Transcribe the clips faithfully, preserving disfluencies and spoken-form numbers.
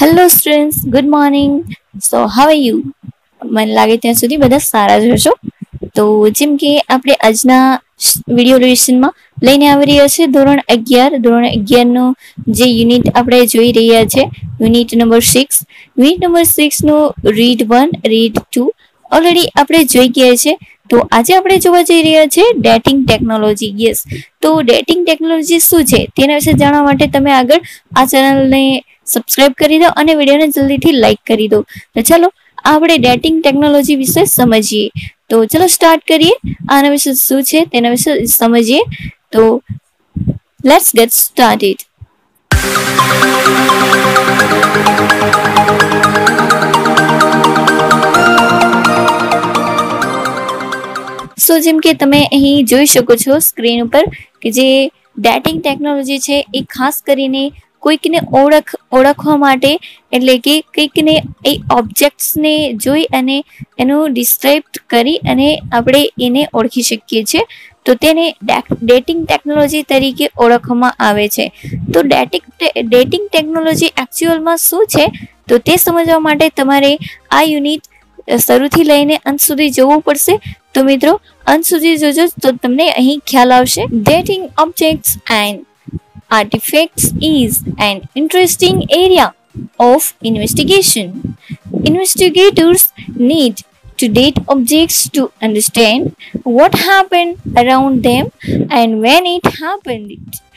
Hello students, good morning. So how are you? મને લાગે ત્યાં સુધી બધા સારા જ હશો. તો જેમ કે આપણે આજના વિડીયો લેસનમાં લઈને આવી રહ્યા છે ધોરણ અગિયાર ધોરણ અગિયારનો જે યુનિટ આપણે જોઈ રહ્યા છે, unit number six. Unit number સિક્સનું read one, read two already આપણે જોઈ ગયા છે. તો આજે આપણે જોવા જઈ રહ્યા છે ડેટિંગ ટેકનોલોજી. યસ, તો ડેટિંગ ટેકનોલોજી શું છે તેના વિશે જાણવા માટે તમે આગળ આ ચેનલને સબસ્ક્રાઇબ કરી દો અને વિડીયોને જલ્દીથી લાઈક કરી દો. તો ચાલો આપણે ડેટિંગ ટેકનોલોજી વિશે સમજીએ. તો ચલો સ્ટાર્ટ કરીએ. આના વિશે શું છે તેના વિશે સમજીએ. તો લેટ્સ ગેટ સ્ટાર્ટેડ. સો જેમ કે તમે અહીં જોઈ શકો છો સ્ક્રીન ઉપર કે જે ડેટિંગ ટેકનોલોજી છે એ ખાસ કરીને કોઈકને ઓળખ ઓળખવા માટે, એટલે કે કંઈકને એ ઓબ્જેક્ટ્સને જોઈ અને એનું ડિસ્ક્રાઇબ કરી અને આપણે એને ઓળખી શકીએ છીએ. તો તેને ડેટિંગ ટેકનોલોજી તરીકે ઓળખવામાં આવે છે. તો ડેટિંગ ડેટિંગ ટેકનોલોજી એકચ્યુઅલમાં શું છે તો તે સમજવા માટે તમારે આ યુનિટ શરૂથી લઈને અંત સુધી જોવું પડશે. તો મિત્રો અંત સુધી જોજો તો તમને અહીં ખ્યાલ આવશે. Dating objects and artifacts is an interesting area of investigation. Investigators need to date objects to understand what happened around them and when it happened.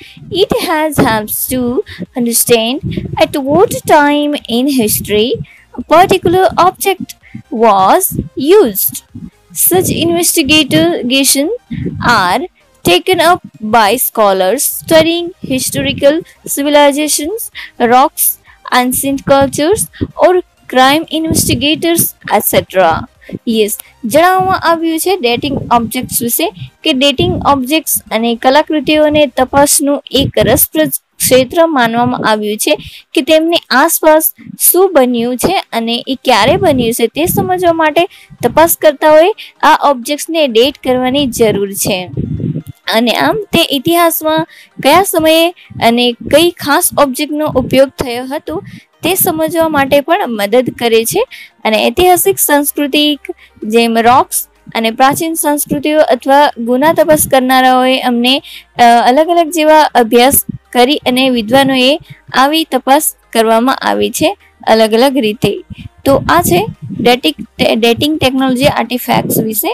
It has helps to understand at what time in history a particular object was used. Such investigations are taken up by scholars studying historical civilizations, rocks, ancient cultures, or crime investigators, et cetera. Yes, જણાવવામાં આવ્યું છે dating objects વિશે કે dating objects અને કલાકૃતિઓને તપાસનું એક રસપ્રદ ક્ષેત્ર માનવામાં આવ્યું છે કે તેમની આસપાસ શું બન્યું છે અને એ ક્યારે બન્યું છે તે સમજવા માટે તપાસકર્તાઓએ આ ઓબ્જેક્ટ્સને ડેટ કરવાની જરૂર છે. અને આમ તે ઇતિહાસમાં કયા સમયે અને કઈ ખાસ ઓબ્જેક્ટનો ઉપયોગ થયો હતો તે સમજવા માટે પણ મદદ કરે છે. અને ઐતિહાસિક સાંસ્કૃતિક જેમ રોક્સ અને પ્રાચીન સંસ્કૃતિઓ અથવા ગુના તપાસ કરનારાઓએ અમને અલગ અલગ જેવા અભ્યાસ કરી અને વિદ્વાનોએ આવી તપાસ કરવામાં આવી છે અલગ અલગ રીતે. તો આ છે ડેટિંગ ડેટિંગ ટેકનોલોજી આર્ટિફેક્ટ્સ વિશે.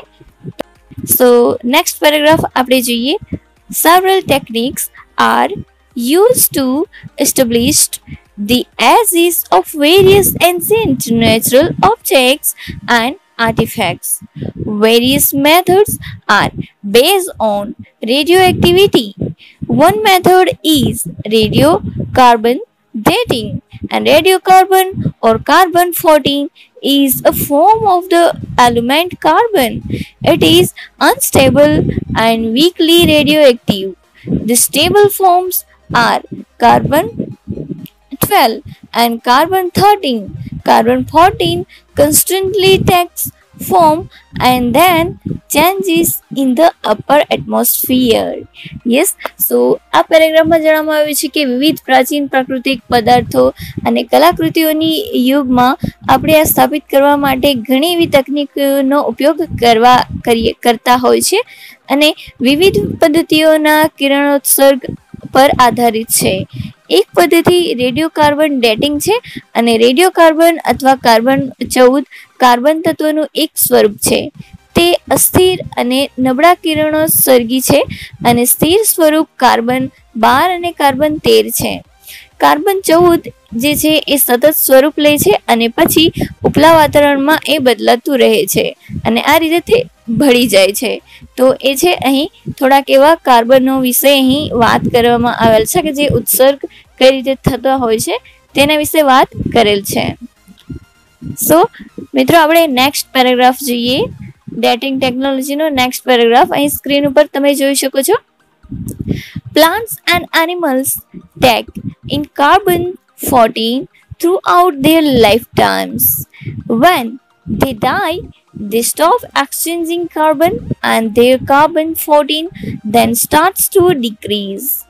So next paragraph આપણે જોઈએ. Several techniques are used to establish the ages of various ancient natural objects and artifacts. Various methods are based on radioactivity. One method is radiocarbon dating, and radiocarbon or carbon fourteen is a form of the element carbon. It is unstable and weakly radioactive. The stable forms are carbon twelve and carbon thirteen. Carbon fourteen constantly takes form and then changes in the upper atmosphere. Yes, so આ પેરેગ્રાફમાં જણાવવામાં આવ્યું છે કે વિવિધ પ્રાચીન પ્રાકૃતિક પદાર્થો અને કલાકૃતિઓની યુગમાં આપણે આ સ્થાપિત કરવા માટે ઘણી એવી તકનીકોનો ઉપયોગ કરવા કરીએ કરતા હોય છે અને વિવિધ પદ્ધતિઓના કિરણોત્સર્ગ પર આધારિત છે. એક પદ્ધતિ રેડિયોકાર્બન ડેટિંગ છે અને રેડિયોકાર્બન અથવા કાર્બન ચૌદ કાર્બન તત્વનું એક સ્વરૂપ છે. તે અસ્થિર અને નબળા કિરણોત્સર્ગી છે અને સ્થિર સ્વરૂપ કાર્બન બાર અને કાર્બન તેર છે. કાર્બન ચૌદ જે છે એ સતત સ્વરૂપ લે છે અને પછી ઉપલા વાતાવરણમાં એ બદલાતું રહે છે અને આ રીતે તે ભળી જાય છે. તો એ છે અહીં થોડાક એવા કાર્બનો વિશે અહીં વાત કરવામાં આવેલ છે કે જે ઉત્સર્ગ કઈ રીતે થતા હોય છે તેના વિશે વાત કરેલ છે. સો મિત્રો આપણે નેક્સ્ટ પેરેગ્રાફ જોઈએ. ડેટિંગ ટેકનોલોજીનો નેક્સ્ટ પેરેગ્રાફ અહીં સ્ક્રીન ઉપર તમે જોઈ શકો છો. Plants and animals take in carbon fourteen throughout their lifetimes. When they die, they stop exchanging carbon and their carbon fourteen then starts to decrease.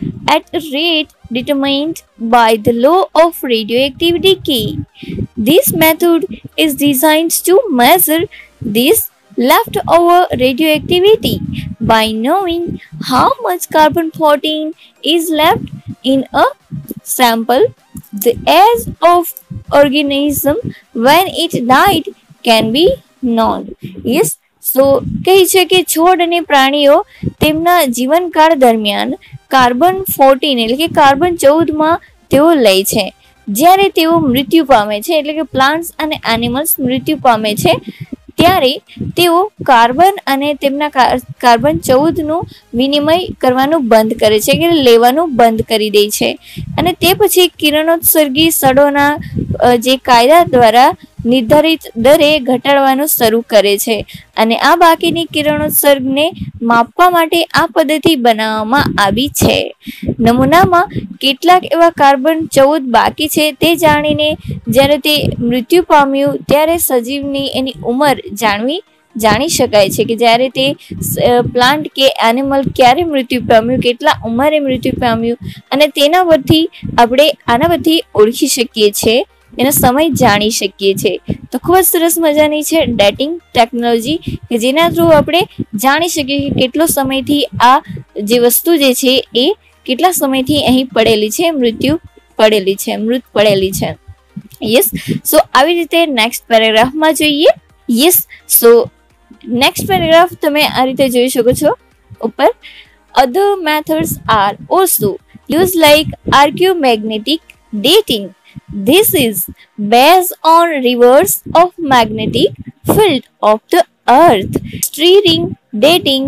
at a rate determined by the law of radioactivity K. This method is designed to measure this leftover radioactivity by knowing how much carbon fourteen is left in a sample. The age of organism when it died can be known. Yes, so કહે છે કે છોડ અને પ્રાણીઓ તેમના જીવનકાળ દરમિયાન carbon fourteen એટલે કે કાર્બન ચૌદ માં તેઓ લે છે. જ્યારે તેઓ મૃત્યુ પામે છે એટલે કે પ્લાન્ટ્સ અને એનિમલ્સ મૃત્યુ પામે છે ત્યારે તેઓ કાર્બન અને તેમના કાર્બન ચૌદ નું વિનિમય કરવાનું બંધ કરે છે કે લેવાનું બંધ કરી દે છે અને તે પછી કિરણોત્સર્ગી સડોના જે કાયદા દ્વારા નિર્ધારિત દરે ઘટાડવાનું શરૂ કરે છે અને આ બાકીની કિરણોત્સર્ગને માપવા માટે આ પદ્ધતિ બનાવવામાં આવી છે. નમૂનામાં કેટલાક એવા કાર્બન ચૌદ બાકી છે તે જાણીને જ્યારે તે મૃત્યુ પામ્યું ત્યારે સજીવની એની ઉંમર જાણવી જાણી શકાય છે કે જ્યારે તે પ્લાન્ટ કે એનિમલ ક્યારે મૃત્યુ પામ્યું, કેટલા ઉંમરે મૃત્યુ પામ્યું અને તેના પરથી આપણે આના પરથી ઓળખી શકીએ છીએ, એનો સમય જાણી શકીએ છીએ. તો ખૂબ જ સરસ મજાની છે ડેટિંગ ટેકનોલોજી કે જેના થ્રુ આપણે જાણી શકીએ કે કેટલો સમયથી આ જે વસ્તુ જે છે એ કેટલા સમયથી અહીં પડેલી છે, મૃત્યુ પડેલી છે, મૃત પડેલી છે. યસ, સો આવી રીતે નેક્સ્ટ પેરેગ્રાફમાં જોઈએ. યસ, સો નેક્સ્ટ પેરેગ્રાફ તમે આ રીતે જોઈ શકો છો ઉપર. Other methods are also use like archaeomagnetic dating. This is based on reverse of magnetic field of the earth. Steering dating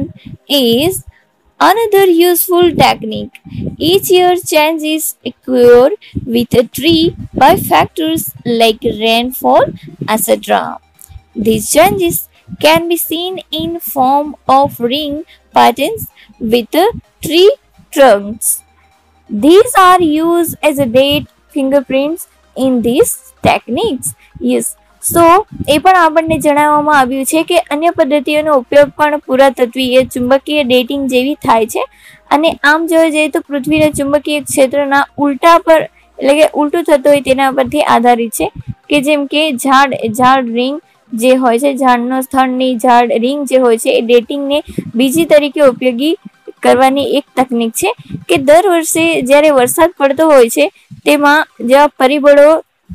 is another useful technique. Each year changes occur with a tree by factors like rainfall, et cetera. These changes can be seen in form of ring patterns with the tree trunks. These are used as a date fingerprints in these techniques. Yes, so એ પણ આપણને જણાવવામાં આવ્યું છે કે અન્ય પદ્ધતિઓનો ઉપયોગ પણ પુરાતત્વીય ચુંબકીય ડેટિંગ જેવી થાય છે અને આમ જોવા જઈએ તો પૃથ્વીના ચુંબકીય ક્ષેત્રના ઉલટા પર એટલે કે ઉલટું થતું હોય તેના પરથી આધારિત છે કે જેમ કે ઝાડ ઝાડ રિંગ જે હોય છે, ઝાડનો સ્થળની ઝાડ રિંગ જે હોય છે એ ડેટિંગને બીજી તરીકે ઉપયોગી કરવાની એક તકનીક છે કે દર વર્ષે જ્યારે વરસાદ પડતો હોય છે તેમાં જેવા પરિબળો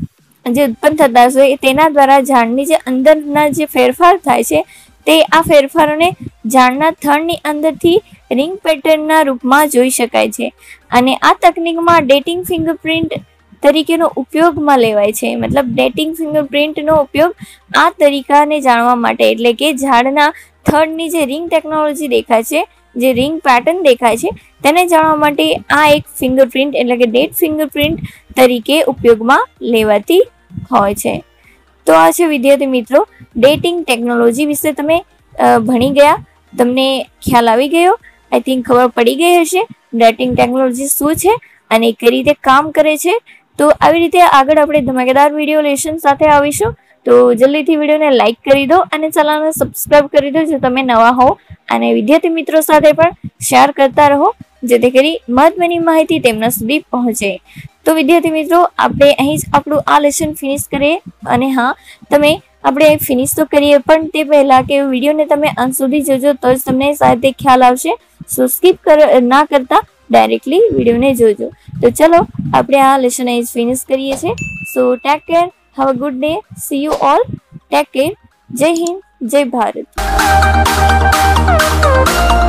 જે ઉત્પન્ન થતા હોય તેના દ્વારા ઝાડની જે અંદરના જે ફેરફાર થાય છે તે આ ફેરફારોને ઝાડના થડની અંદરથી રિંગ પેટર્નના રૂપમાં જોઈ શકાય છે અને આ તકનીકમાં ડેટિંગ ફિંગરપ્રિન્ટ તરીકેનો ઉપયોગમાં લેવાય છે. મતલબ ડેટિંગ ફિંગરપ્રિન્ટનો ઉપયોગ આ તરીકાને જાણવા માટે એટલે કે ઝાડના થડની જે રિંગ ટેકનોલોજી દેખાય છે, જે રિંગ પેટર્ન દેખાય છે તેને જાણવા માટે આ એક ફિંગરપ્રિન્ટ એટલે કે ડેટ ફિંગરપ્રિન્ટ તરીકે ઉપયોગમાં લેવાતી હોય છે. તો આ છે વિદ્યાર્થી મિત્રો ડેટિંગ ટેકનોલોજી વિશે તમે ભણી ગયા, તમને ખ્યાલ આવી ગયો, આઈ થિંક ખબર પડી ગઈ હશે ડેટિંગ ટેકનોલોજી શું છે અને કઈ રીતે કામ કરે છે. તો આવી રીતે આગળ આપણે ધમાકેદાર વિડીયો લેશન સાથે આવીશું. તો જલ્દીથી વિડીયોને લાઇક કરી દો અને ચેનલને સબસ્ક્રાઇબ કરી દો જો તમે નવા હો અને વિદ્યાર્થી મિત્રો સાથે પણ શેર કરતા રહો જેથી કરી મહત્વની માહિતી તેમના સુધી પહોંચે. તો વિદ્યાર્થી મિત્રો આપણે અહીં જ આપણું આ લેસન ફિનિશ કરીએ અને હા તમે આપણે ફિનિશ તો કરીએ પણ તે પહેલાં કે વિડીયોને તમે અંત સુધી જોજો તો જ તમને સાહેબ ખ્યાલ આવશે. સો સ્કીપ કર ના કરતા ડાયરેક્ટલી વિડીયોને જોજો. તો ચલો આપણે આ લેસન અહીં જ ફિનિશ કરીએ છીએ. So take care, have a good day, see you all, take care, જય હિન્દ, જય ભારત.